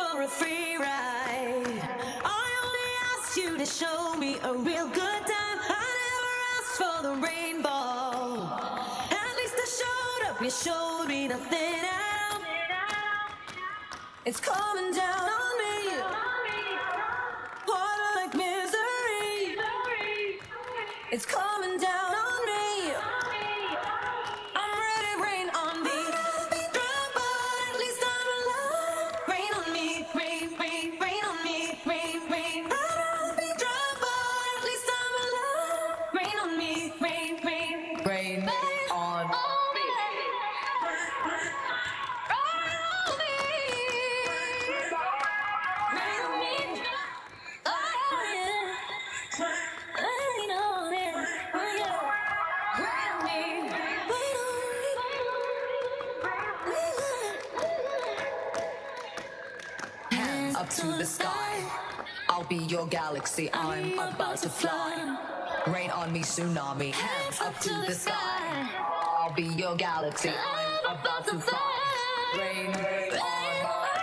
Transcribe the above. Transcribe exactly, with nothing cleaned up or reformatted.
for a free ride. I only asked you to show me a real good time. I never asked for the rainbow. At least I showed up, you showed me nothing at all. It's coming down on me, harder like misery. It's coming down on me. I'm ready, rain on me. I'll be drunk, but at least I'm alive. Rain on me, rain, rain, rain on me, rain, rain. I'll be drunk, but at least I'm alive. Rain on me, rain, rain, Rain on me. Up to the sky, I'll be your galaxy, I'm about to fly. Rain on me, tsunami, hands up to the sky. I'll be your galaxy, I'm about to fly. Rain on my